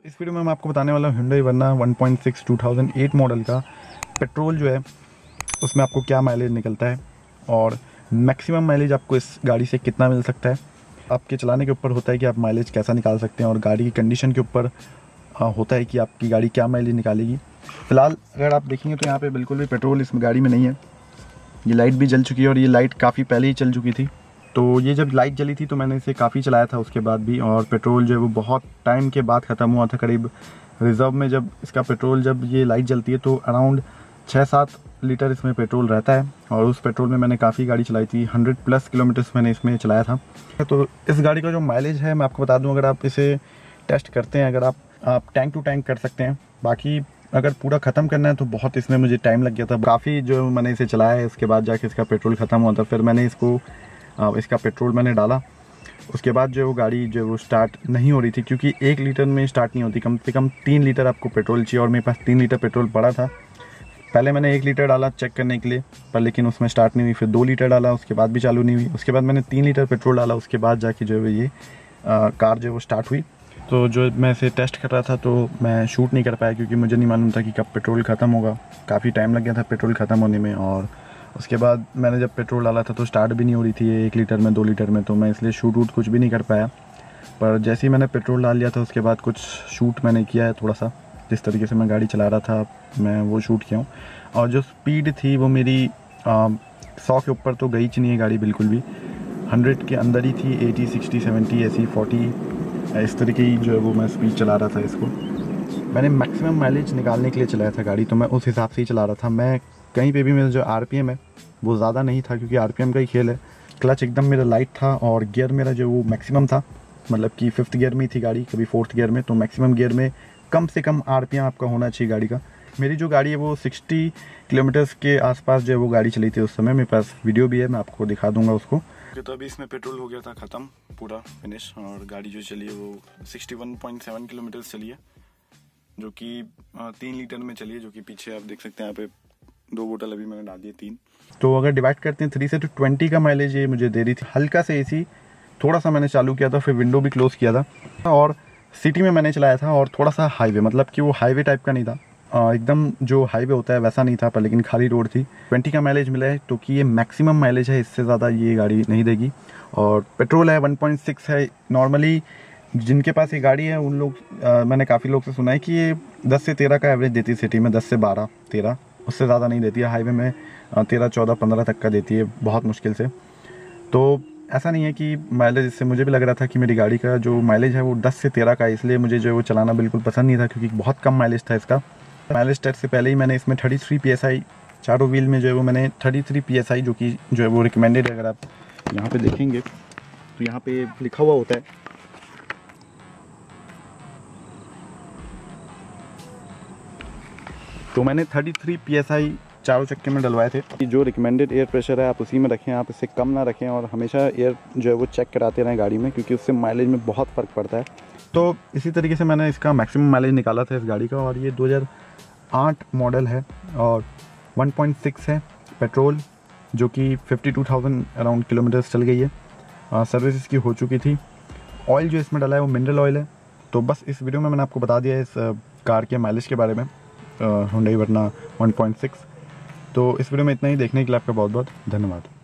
इस वीडियो में मैं आपको बताने वाला हूँ Hyundai Verna 1.6 2008 मॉडल का पेट्रोल जो है उसमें आपको क्या माइलेज निकलता है और मैक्सिमम माइलेज आपको इस गाड़ी से कितना मिल सकता है। आपके चलाने के ऊपर होता है कि आप माइलेज कैसा निकाल सकते हैं और गाड़ी की कंडीशन के ऊपर होता है कि आपकी गाड़ी क्या माइलेज निकालेगी। फ़िलहाल अगर आप देखेंगे तो यहाँ पे बिल्कुल भी पेट्रोल इस गाड़ी में नहीं है। ये लाइट भी जल चुकी है और ये लाइट काफ़ी पहले ही चल चुकी थी। तो ये जब लाइट जली थी तो मैंने इसे काफ़ी चलाया था उसके बाद भी, और पेट्रोल जो है वो बहुत टाइम के बाद ख़त्म हुआ था। करीब रिज़र्व में जब इसका पेट्रोल जब ये लाइट जलती है तो अराउंड 6-7 लीटर इसमें पेट्रोल रहता है और उस पेट्रोल में मैंने काफ़ी गाड़ी चलाई थी। 100+ किलोमीटर्स मैंने इसमें चलाया था। तो इस गाड़ी का जो माइलेज है मैं आपको बता दूँ, अगर आप इसे टेस्ट करते हैं, अगर आप टैंक टू टैंक कर सकते हैं। बाकी अगर पूरा ख़त्म करना है तो बहुत इसमें मुझे टाइम लग गया था। काफ़ी जो मैंने इसे चलाया है उसके बाद जाके इसका पेट्रोल ख़त्म हुआ था। फिर मैंने इसका पेट्रोल मैंने डाला, उसके बाद जो वो गाड़ी जो वो स्टार्ट नहीं हो रही थी, क्योंकि 1 लीटर में स्टार्ट नहीं होती, कम से कम 3 लीटर आपको पेट्रोल चाहिए और मेरे पास 3 लीटर पेट्रोल पड़ा था। पहले मैंने 1 लीटर डाला चेक करने के लिए पर लेकिन उसमें स्टार्ट नहीं हुई। फिर 2 लीटर डाला, उसके बाद भी चालू नहीं हुई। उसके बाद मैंने 3 लीटर पेट्रोल डाला, उसके बाद जाके जो है ये कार जो वो स्टार्ट हुई। तो जो मैं इसे टेस्ट कर रहा था तो मैं शूट नहीं कर पाया क्योंकि मुझे नहीं मालूम था कि कब पेट्रोल ख़त्म होगा। काफ़ी टाइम लग गया था पेट्रोल ख़त्म होने में, और उसके बाद मैंने जब पेट्रोल डाला था तो स्टार्ट भी नहीं हो रही थी 1 लीटर में 2 लीटर में, तो मैं इसलिए शूट वूट कुछ भी नहीं कर पाया। पर जैसे ही मैंने पेट्रोल डाल लिया था उसके बाद कुछ शूट मैंने किया है थोड़ा सा। जिस तरीके से मैं गाड़ी चला रहा था मैं वो शूट किया हूँ। और जो स्पीड थी वो मेरी 100 के ऊपर तो गई नहीं है गाड़ी बिल्कुल भी, 100 के अंदर ही थी। 80, 60, 70 ऐसी 40 इस तरीके की जो है वो मैं स्पीड चला रहा था। इसको मैंने मैक्सिमम माइलेज निकालने के लिए चलाया था गाड़ी, तो मैं उस हिसाब से ही चला रहा था। मैं कहीं पे भी मेरा जो आरपीएम है वो ज़्यादा नहीं था क्योंकि आरपीएम का ही खेल है। क्लच एकदम मेरा लाइट था और गियर मेरा जो वो मैक्सिमम था, मतलब कि 5th गियर में ही थी गाड़ी, कभी 4th गियर में। तो मैक्सिमम गियर में कम से कम आरपीएम आपका होना चाहिए गाड़ी का। मेरी जो गाड़ी है वो 60 किलोमीटर्स के आसपास जो है वो गाड़ी चली थी उस समय। मेरे पास वीडियो भी है, मैं आपको दिखा दूँगा उसको। तो अभी इसमें पेट्रोल हो गया था ख़त्म पूरा फिनिश, और गाड़ी जो चली है वो 61.7 किलोमीटर्स चली है, जो कि 3 लीटर में चली है, जो कि पीछे आप देख सकते हैं। यहाँ पे 2 बोतल अभी मैंने डाल दिए 3। तो अगर डिवाइड करते हैं 3 से तो 20 का माइलेज ये मुझे दे रही थी। हल्का से एसी थोड़ा सा मैंने चालू किया था, फिर विंडो भी क्लोज़ किया था, और सिटी में मैंने चलाया था। और थोड़ा सा हाईवे, मतलब कि वो हाईवे टाइप का नहीं था, एकदम जो हाईवे होता है वैसा नहीं था, पर लेकिन खाली रोड थी। 20 का माइलेज मिला है, तो कि ये मैक्सिमम माइलेज है, इससे ज़्यादा ये गाड़ी नहीं देगी। और पेट्रोल है 1.6 है। नॉर्मली जिनके पास ये गाड़ी है उन लोग मैंने काफ़ी लोग से सुना है कि ये 10 से 13 का एवरेज देती है सिटी में, 10 से 12, 13, उससे ज़्यादा नहीं देती है। हाईवे में 13, 14, 15 तक का देती है बहुत मुश्किल से। तो ऐसा नहीं है कि माइलेज, इससे मुझे भी लग रहा था कि मेरी गाड़ी का जो माइलेज है वो 10 से 13 का है, इसलिए मुझे जो है वो चलाना बिल्कुल पसंद नहीं था क्योंकि बहुत कम माइलेज था इसका। माइलेज टेस्ट से पहले ही मैंने इसमें 33 PSI, चारों व्हील में जो है वो मैंने 33 PSI जो है वो रिकमेंडेड है। अगर आप यहाँ पे देखेंगे तो यहाँ पे लिखा हुआ होता है, तो मैंने 33 PSI चारों चक्के में डलवाए थे। जो रिकमेंडेड एयर प्रेशर है आप उसी में रखें, आप इससे कम ना रखें, और हमेशा एयर जो है वो चेक कराते रहें गाड़ी में, क्योंकि उससे माइलेज में बहुत फ़र्क पड़ता है। तो इसी तरीके से मैंने इसका मैक्सिमम माइलेज निकाला था इस गाड़ी का। और ये 2008 मॉडल है और 1.6 है पेट्रोल, जो कि 52,000 अराउंड किलोमीटर्स चल गई है। सर्विस इसकी हो चुकी थी। ऑयल जो इसमें डला है वो मिनरल ऑयल है। तो बस इस वीडियो में मैंने आपको बता दिया है इस कार के माइलेज के बारे में, Hyundai Verna 1.6। तो इस वीडियो में इतना ही। देखने के लिए आपका बहुत बहुत धन्यवाद।